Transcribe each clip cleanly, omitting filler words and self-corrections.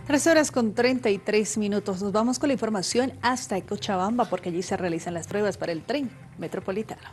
13:33. Nos vamos con la información hasta Cochabamba porque allí se realizan las pruebas para el tren metropolitano.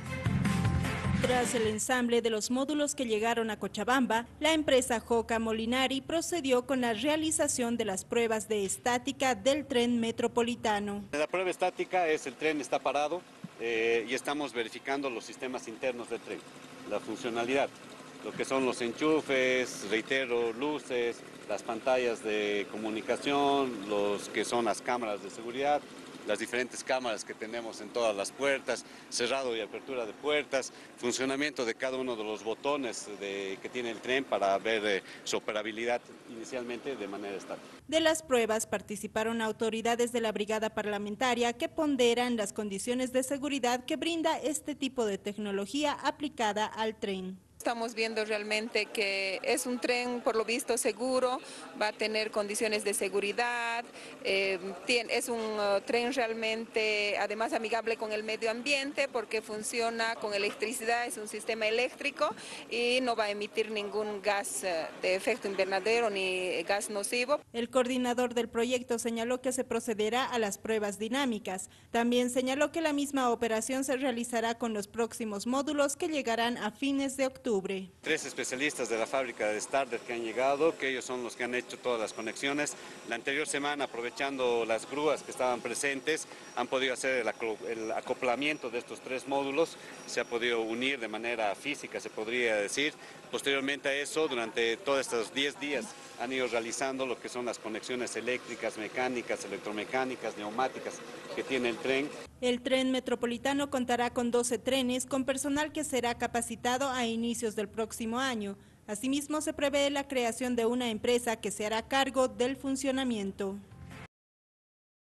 Tras el ensamble de los módulos que llegaron a Cochabamba, la empresa Joca Molinari procedió con la realización de las pruebas de estática del tren metropolitano. La prueba estática es el tren está parado y estamos verificando los sistemas internos del tren, la funcionalidad, lo que son los enchufes, reitero, luces, las pantallas de comunicación, los que son las cámaras de seguridad, las diferentes cámaras que tenemos en todas las puertas, cerrado y apertura de puertas, funcionamiento de cada uno de los botones que tiene el tren para ver su operabilidad inicialmente de manera estática. De las pruebas participaron autoridades de la brigada parlamentaria que ponderan las condiciones de seguridad que brinda este tipo de tecnología aplicada al tren. Estamos viendo realmente que es un tren, por lo visto, seguro, va a tener condiciones de seguridad, es un tren realmente, además, amigable con el medio ambiente porque funciona con electricidad, es un sistema eléctrico y no va a emitir ningún gas de efecto invernadero ni gas nocivo. El coordinador del proyecto señaló que se procederá a las pruebas dinámicas. También señaló que la misma operación se realizará con los próximos módulos que llegarán a fines de octubre. 3 especialistas de la fábrica de Starter que han llegado, que ellos son los que han hecho todas las conexiones. La anterior semana, aprovechando las grúas que estaban presentes, han podido hacer el acoplamiento de estos 3 módulos, se ha podido unir de manera física, se podría decir. Posteriormente a eso, durante todos estos 10 días, han ido realizando lo que son las conexiones eléctricas, mecánicas, electromecánicas, neumáticas que tiene el tren. El tren metropolitano contará con 12 trenes con personal que será capacitado a inicios del próximo año. Asimismo, se prevé la creación de una empresa que se hará cargo del funcionamiento.